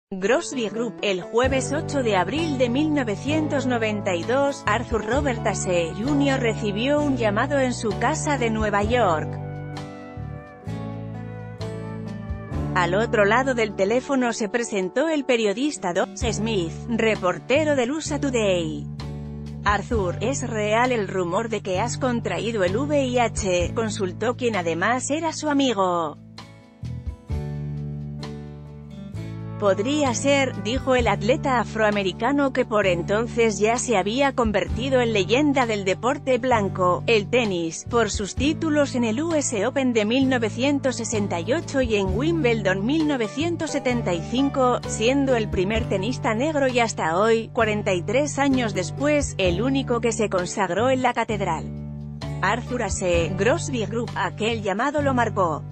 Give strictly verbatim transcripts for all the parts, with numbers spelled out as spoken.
Grosby Group. El jueves ocho de abril de mil novecientos noventa y dos, Arthur Robert Ashe, junior recibió un llamado en su casa de Nueva York. Al otro lado del teléfono se presentó el periodista Doug Smith, reportero del U S A Today. Arthur, ¿es real el rumor de que has contraído el V I H?, consultó quien además era su amigo. Podría ser, dijo el atleta afroamericano que por entonces ya se había convertido en leyenda del deporte blanco, el tenis, por sus títulos en el U S Open de mil novecientos sesenta y ocho y en Wimbledon mil novecientos setenta y cinco, siendo el primer tenista negro y hasta hoy, cuarenta y tres años después, el único que se consagró en la catedral. Arthur Ashe, Grosby Group. Aquel llamado lo marcó.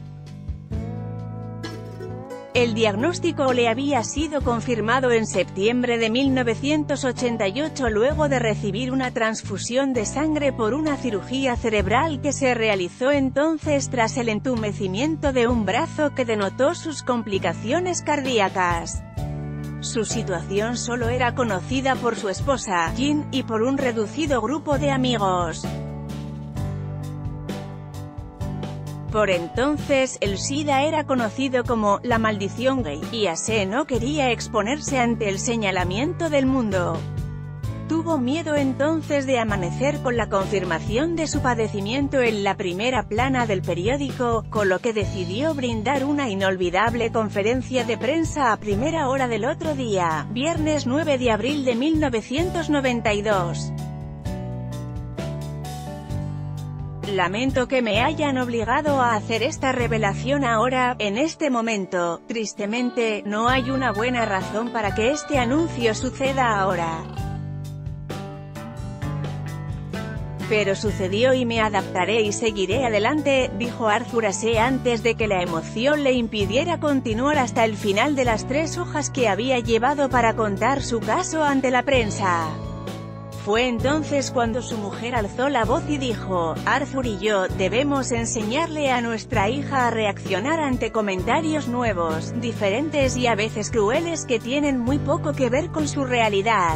El diagnóstico le había sido confirmado en septiembre de mil novecientos ochenta y ocho luego de recibir una transfusión de sangre por una cirugía cerebral que se realizó entonces tras el entumecimiento de un brazo que denotó sus complicaciones cardíacas. Su situación solo era conocida por su esposa, Jean, y por un reducido grupo de amigos. Por entonces, el SIDA era conocido como «la maldición gay», y Ashe no quería exponerse ante el señalamiento del mundo. Tuvo miedo entonces de amanecer con la confirmación de su padecimiento en la primera plana del periódico, con lo que decidió brindar una inolvidable conferencia de prensa a primera hora del otro día, viernes nueve de abril de mil novecientos noventa y dos. Lamento que me hayan obligado a hacer esta revelación ahora, en este momento. Tristemente, no hay una buena razón para que este anuncio suceda ahora. Pero sucedió y me adaptaré y seguiré adelante, dijo Arthur Ashe antes de que la emoción le impidiera continuar hasta el final de las tres hojas que había llevado para contar su caso ante la prensa. Fue entonces cuando su mujer alzó la voz y dijo: Arthur y yo, debemos enseñarle a nuestra hija a reaccionar ante comentarios nuevos, diferentes y a veces crueles que tienen muy poco que ver con su realidad.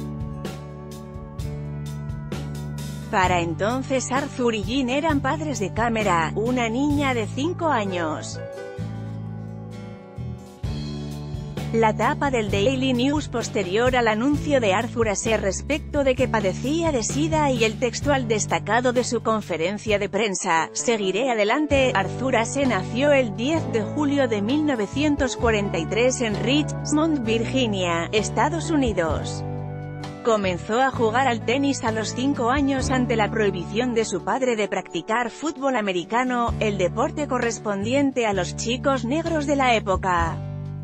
Para entonces Arthur y Jean eran padres de Camera, una niña de cinco años. La tapa del Daily News posterior al anuncio de Arthur Ashe respecto de que padecía de SIDA y el textual destacado de su conferencia de prensa: «Seguiré adelante». Arthur Ashe nació el diez de julio de mil novecientos cuarenta y tres en Richmond, Virginia, Estados Unidos. Comenzó a jugar al tenis a los cinco años ante la prohibición de su padre de practicar fútbol americano, el deporte correspondiente a los chicos negros de la época.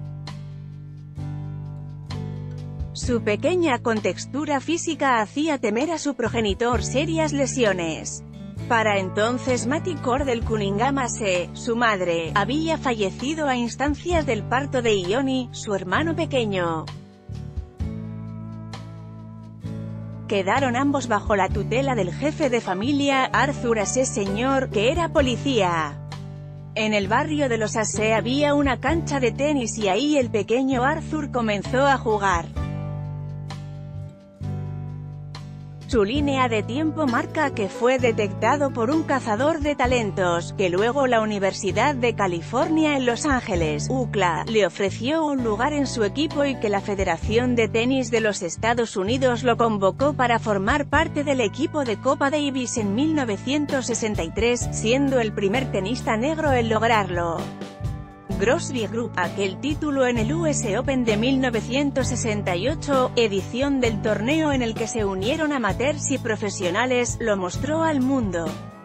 Su pequeña contextura física hacía temer a su progenitor serias lesiones. Para entonces Mattie Cordell Cunningham Ashe, su madre, había fallecido a instancias del parto de Ioni, su hermano pequeño. Quedaron ambos bajo la tutela del jefe de familia, Arthur Ashe señor, que era policía. En el barrio de los Ashe había una cancha de tenis y ahí el pequeño Arthur comenzó a jugar. Su línea de tiempo marca que fue detectado por un cazador de talentos, que luego la Universidad de California en Los Ángeles, U C L A, le ofreció un lugar en su equipo y que la Federación de Tenis de los Estados Unidos lo convocó para formar parte del equipo de Copa Davis en mil novecientos sesenta y tres, siendo el primer tenista negro en lograrlo. Grosby Group. Aquel título en el U S Open de mil novecientos sesenta y ocho, edición del torneo en el que se unieron amateurs y profesionales, lo mostró al mundo.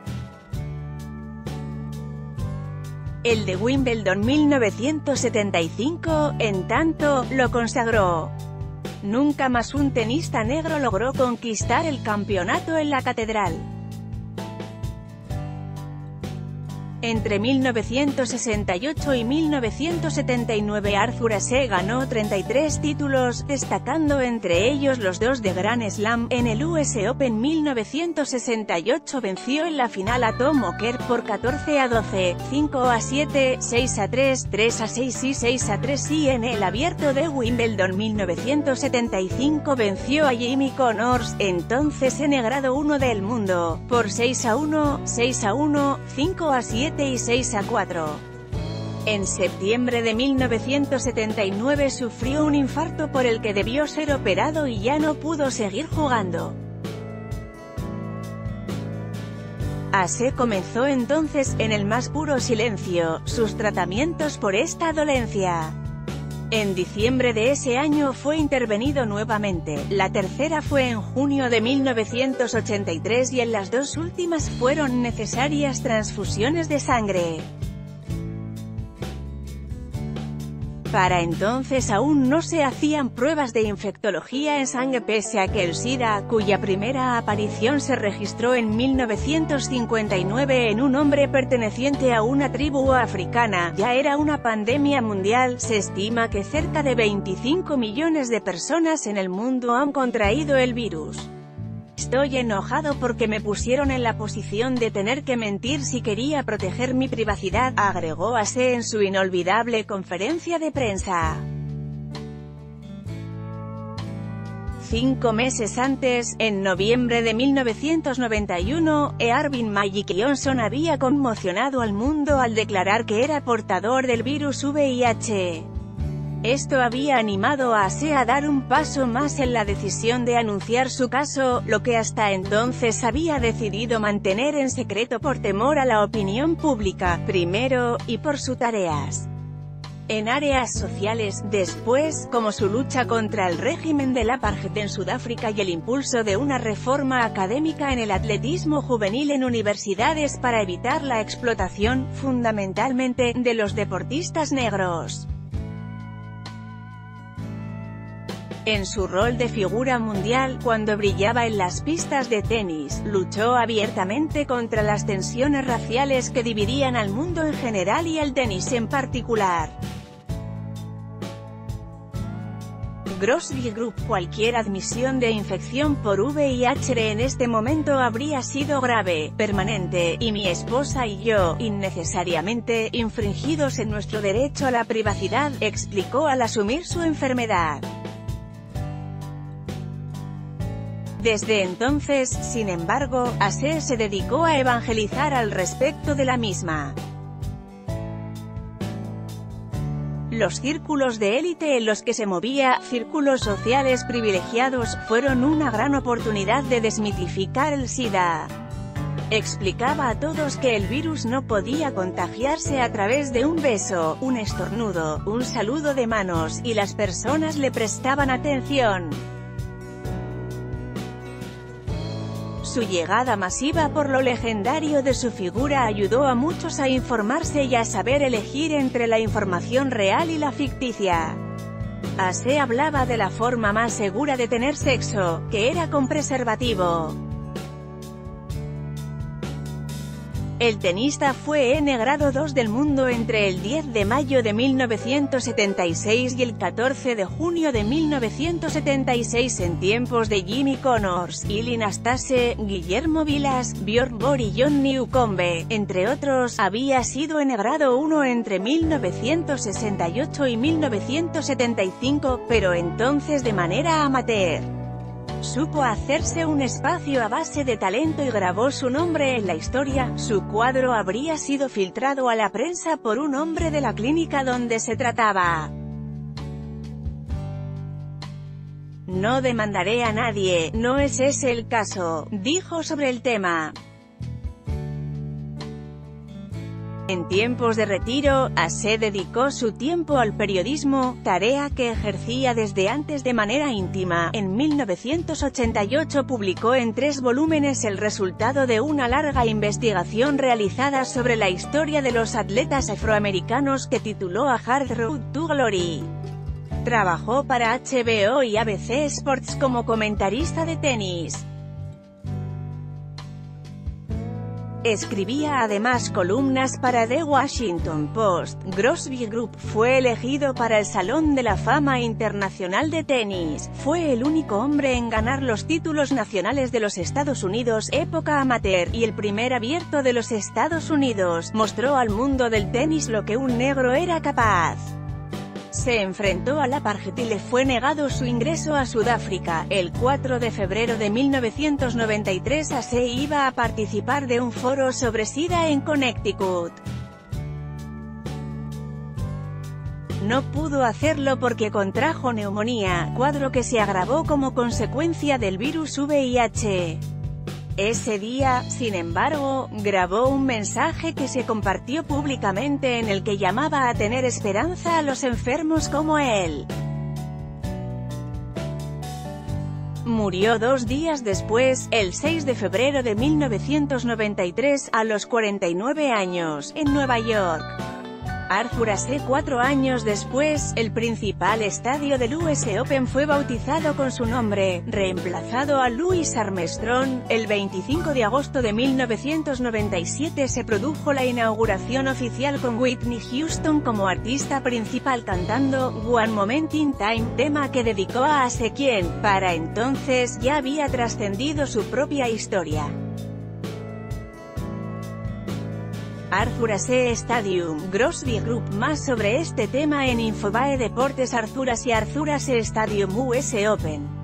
El de Wimbledon mil novecientos setenta y cinco, en tanto, lo consagró. Nunca más un tenista negro logró conquistar el campeonato en la catedral. Entre mil novecientos sesenta y ocho y mil novecientos setenta y nueve Arthur Ashe ganó treinta y tres títulos, destacando entre ellos los dos de Grand Slam. En el U S Open mil novecientos sesenta y ocho venció en la final a Tom Walker por catorce a doce, cinco a siete, seis a tres, tres a seis y seis a tres, y en el Abierto de Wimbledon mil novecientos setenta y cinco venció a Jimmy Connors, entonces en el grado uno del mundo, por seis a uno, seis a uno, cinco a siete y seis a cuatro. En septiembre de mil novecientos setenta y nueve sufrió un infarto por el que debió ser operado y ya no pudo seguir jugando. Ashe comenzó entonces, en el más puro silencio, sus tratamientos por esta dolencia. En diciembre de ese año fue intervenido nuevamente, la tercera fue en junio de mil novecientos ochenta y tres y en las dos últimas fueron necesarias transfusiones de sangre. Para entonces aún no se hacían pruebas de infectología en sangre pese a que el SIDA, cuya primera aparición se registró en mil novecientos cincuenta y nueve en un hombre perteneciente a una tribu africana, ya era una pandemia mundial. Se estima que cerca de veinticinco millones de personas en el mundo han contraído el virus. Estoy enojado porque me pusieron en la posición de tener que mentir si quería proteger mi privacidad, agregó Ashe en su inolvidable conferencia de prensa. Cinco meses antes, en noviembre de mil novecientos noventa y uno, Earvin Magic Johnson había conmocionado al mundo al declarar que era portador del virus V I H. Esto había animado a Ashe a dar un paso más en la decisión de anunciar su caso, lo que hasta entonces había decidido mantener en secreto por temor a la opinión pública, primero, y por sus tareas en áreas sociales, después, como su lucha contra el régimen del apartheid en Sudáfrica y el impulso de una reforma académica en el atletismo juvenil en universidades para evitar la explotación, fundamentalmente, de los deportistas negros. En su rol de figura mundial, cuando brillaba en las pistas de tenis, luchó abiertamente contra las tensiones raciales que dividían al mundo en general y el tenis en particular. Grossville Group. Cualquier admisión de infección por V I H en este momento habría sido grave, permanente, y mi esposa y yo, innecesariamente, infringidos en nuestro derecho a la privacidad, explicó al asumir su enfermedad. Desde entonces, sin embargo, Ashe se dedicó a evangelizar al respecto de la misma. Los círculos de élite en los que se movía, círculos sociales privilegiados, fueron una gran oportunidad de desmitificar el SIDA. Explicaba a todos que el virus no podía contagiarse a través de un beso, un estornudo, un saludo de manos, y las personas le prestaban atención. Su llegada masiva por lo legendario de su figura ayudó a muchos a informarse y a saber elegir entre la información real y la ficticia. Ashe hablaba de la forma más segura de tener sexo, que era con preservativo. El tenista fue en el grado dos del mundo entre el diez de mayo de mil novecientos setenta y seis y el catorce de junio de mil novecientos setenta y seis en tiempos de Jimmy Connors, Ilie Nastase, Guillermo Vilas, Björn Borg y John Newcombe, entre otros. Había sido en el grado uno entre mil novecientos sesenta y ocho y mil novecientos setenta y cinco, pero entonces de manera amateur. Supo hacerse un espacio a base de talento y grabó su nombre en la historia. Su cuadro habría sido filtrado a la prensa por un hombre de la clínica donde se trataba. No demandaré a nadie, no es ese el caso, dijo sobre el tema. En tiempos de retiro, Ashe dedicó su tiempo al periodismo, tarea que ejercía desde antes de manera íntima. En mil novecientos ochenta y ocho publicó en tres volúmenes el resultado de una larga investigación realizada sobre la historia de los atletas afroamericanos que tituló A Hard Road to Glory. Trabajó para H B O y A B C Sports como comentarista de tenis. Escribía además columnas para The Washington Post. Crosby Group fue elegido para el Salón de la Fama Internacional de Tenis. Fue el único hombre en ganar los títulos nacionales de los Estados Unidos, época amateur, y el primer abierto de los Estados Unidos. Mostró al mundo del tenis lo que un negro era capaz. Se enfrentó al apartheid y le fue negado su ingreso a Sudáfrica. El cuatro de febrero de mil novecientos noventa y tres Ace iba a participar de un foro sobre SIDA en Connecticut. No pudo hacerlo porque contrajo neumonía, cuadro que se agravó como consecuencia del virus V I H. Ese día, sin embargo, grabó un mensaje que se compartió públicamente en el que llamaba a tener esperanza a los enfermos como él. Murió dos días después, el seis de febrero de mil novecientos noventa y tres, a los cuarenta y nueve años, en Nueva York. Arthur Ashe. Cuatro años después, el principal estadio del U S Open fue bautizado con su nombre, reemplazado a Louis Armstrong. El veinticinco de agosto de mil novecientos noventa y siete se produjo la inauguración oficial con Whitney Houston como artista principal cantando One Moment in Time, tema que dedicó a Ashe, quien, para entonces, ya había trascendido su propia historia. Arthur Ashe Stadium, Crosby Group. Más sobre este tema en Infobae Deportes. Arthur Ashe Arthur Ashe Stadium U S Open.